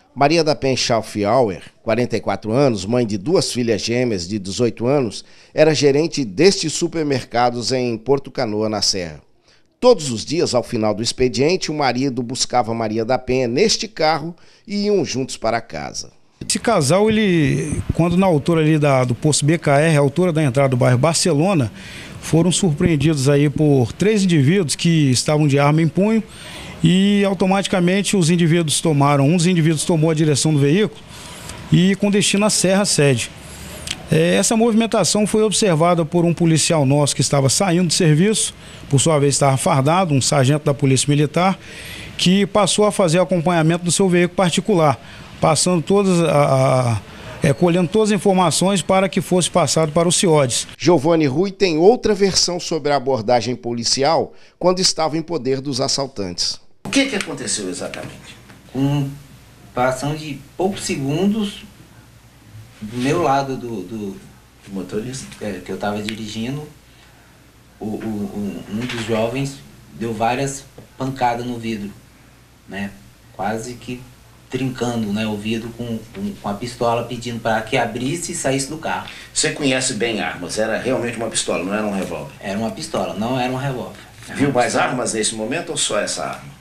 Maria da Penha Schaufauer, 44 anos, mãe de duas filhas gêmeas de 18 anos, era gerente destes supermercados em Porto Canoa, na Serra. Todos os dias, ao final do expediente, o marido buscava Maria da Penha neste carro e iam juntos para casa. Esse casal, quando na altura ali do posto BKR, a altura da entrada do bairro Barcelona, foram surpreendidos aí por 3 indivíduos que estavam de arma em punho e automaticamente um dos indivíduos tomou a direção do veículo e com destino à Serra Sede. Essa movimentação foi observada por um policial nosso que estava saindo de serviço, por sua vez estava fardado, um sargento da Polícia Militar, que passou a fazer acompanhamento do seu veículo particular, passando colhendo todas as informações para que fosse passado para o CIODES. Giovanni Rui tem outra versão sobre a abordagem policial quando estava em poder dos assaltantes. O que aconteceu exatamente? Com passão de poucos segundos, do meu lado do motorista, que eu estava dirigindo, um dos jovens deu várias pancadas no vidro, né? Quase que trincando, né, o vidro com a pistola, pedindo para que abrisse e saísse do carro. Você conhece bem armas? Era realmente uma pistola, não era um revólver? Era uma pistola, não era um revólver. Viu mais armas nesse momento ou só essa arma?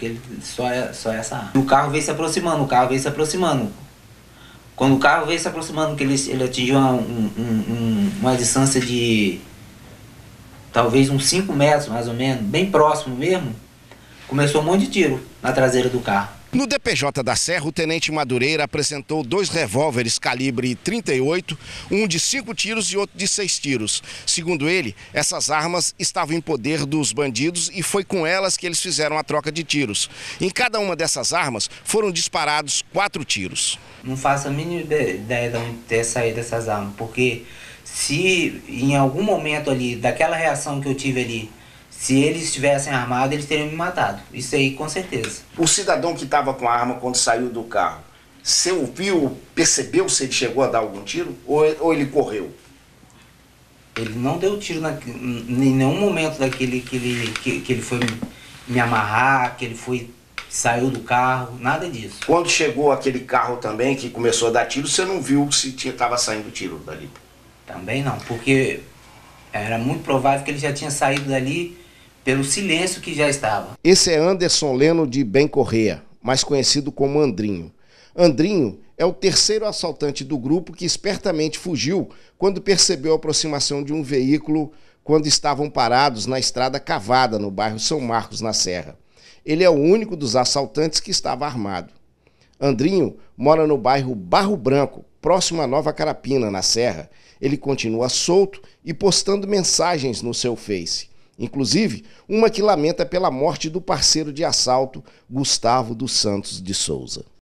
Só essa arma. O carro veio se aproximando, Quando o carro veio se aproximando, que ele atingiu uma distância de talvez uns 5 metros, mais ou menos, bem próximo mesmo, começou um monte de tiro na traseira do carro. No DPJ da Serra, o tenente Madureira apresentou 2 revólveres calibre 38, um de 5 tiros e outro de 6 tiros. Segundo ele, essas armas estavam em poder dos bandidos e foi com elas que eles fizeram a troca de tiros. Em cada uma dessas armas foram disparados 4 tiros. Não faço a mínima ideia de onde ter saído essas armas, porque se em algum momento ali, daquela reação que eu tive ali, se eles estivessem armados, eles teriam me matado. Isso aí, com certeza. O cidadão que estava com a arma quando saiu do carro, você ouviu, percebeu se ele chegou a dar algum tiro ou ele correu? Ele não deu tiro em nenhum momento daquele que ele foi me amarrar, que ele saiu do carro, nada disso. Quando chegou aquele carro também que começou a dar tiro, você não viu se estava saindo tiro dali? Também não, porque era muito provável que ele já tinha saído dali pelo silêncio que já estava. Esse é Anderson Leno de Bem Correia, mais conhecido como Andrinho. Andrinho é o 3º assaltante do grupo que espertamente fugiu quando percebeu a aproximação de um veículo quando estavam parados na estrada cavada no bairro São Marcos, na Serra. Ele é o único dos assaltantes que estava armado. Andrinho mora no bairro Barro Branco, próximo a Nova Carapina, na Serra. Ele continua solto e postando mensagens no seu Face. Inclusive, uma que lamenta pela morte do parceiro de assalto, Gustavo dos Santos de Souza.